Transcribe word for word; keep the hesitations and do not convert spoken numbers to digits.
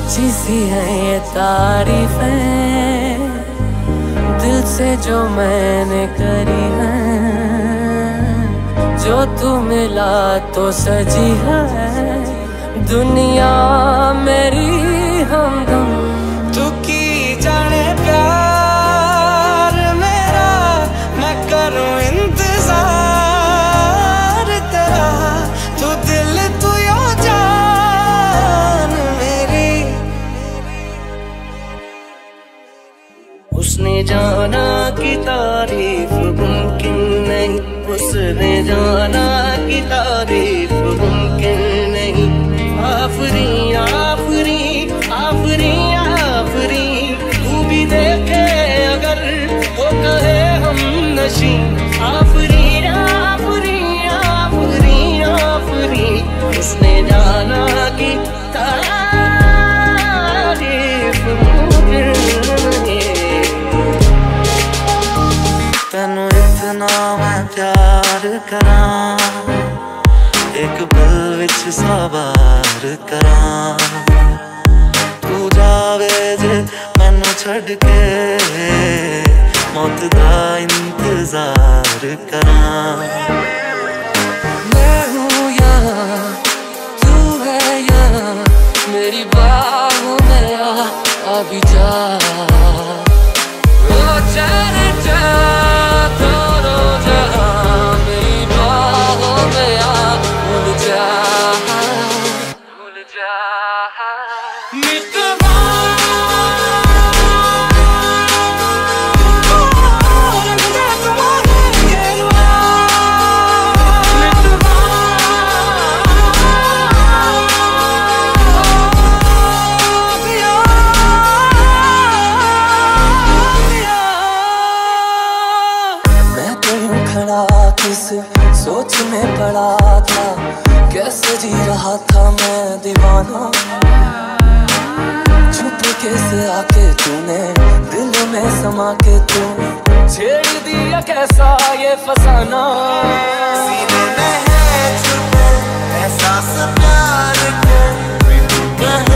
सच्ची सी है ये तारीफें दिल से जो मैंने करी है, जो तू मिला तो सजी है दुनिया मेरी हमदम। तू की जाने प्यार मेरा, मैं करूं इंतजार तेरा। तू दिल तू यो जान मेरी। उसने जाना कि तारीफ मुमकिन नहीं, उसने जाना कि तारीफ मुमकिन नहीं। आफरी आफरी आफरी आफरी तू भी देखे अगर तो कहे हम नशी। आफरी आफरी आफरी आफरी उसने जाना कि तारीफ मुमकिन नहीं। तेनू इतना मैं प्यार करां, एक पल विच सवार करां। तू जावे जे मैनू छड़ के, मौत दा इंतजार करां। मैं हूँ यहाँ, तू है यहाँ, मेरी बाहों में आ अभी जा। ओ चैन जा तोरो जहाँ, मेरी बाहों में आ भूल जा भूल जा। मितवा किस सोच में पड़ा था, कैसे जी रहा था मैं दीवाना। छुप कैसे आके तूने दिल में समा के तू छेड़ दिया कैसा ये फसाना। सीने में है छुपे एहसास प्यार के,